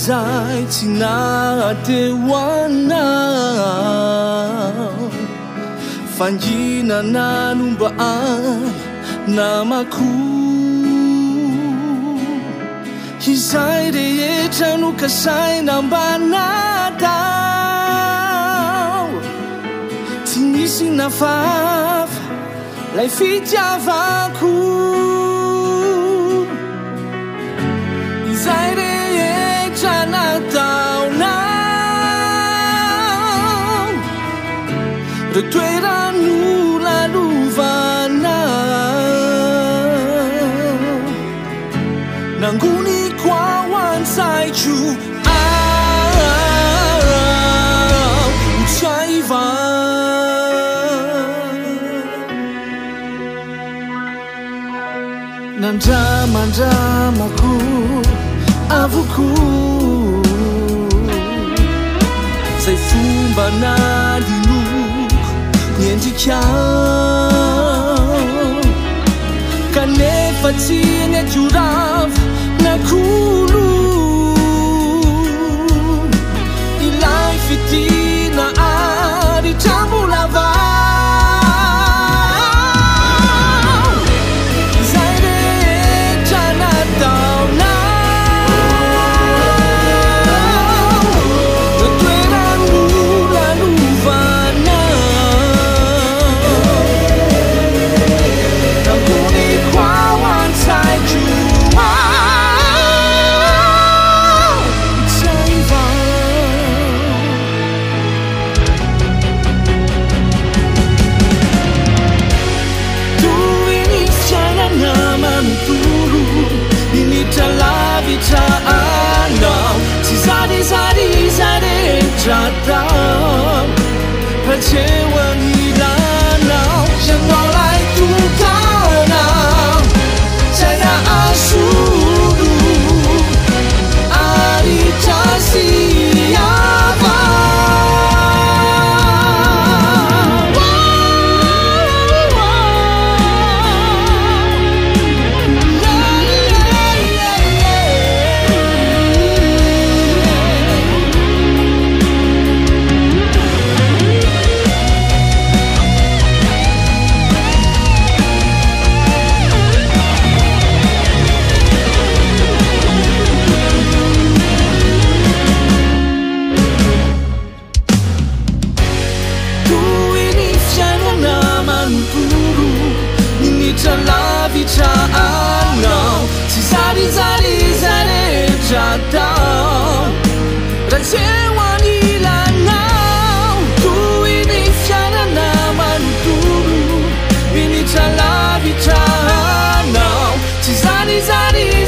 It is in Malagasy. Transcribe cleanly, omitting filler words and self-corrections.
izay tsy nahatehoanao fanginana nomba any namako izay rehetra no kasaina mba natao tsy nisy nafafa lay fitiavako izay rehetra nataonao re toerano lalovanao nangoniko ao ansaiko utsaiva nandramandramako avoko zay fomba nalinoko niendrikao kanefa tsy netiorava nakolo ilay fitina ary trambolava Jatau kecewa hilanau Janolai tukanau Saya asuru Ari siapa Jatau kecewa hilanau ku ini fianana manontolo ini calavi canau tsy zany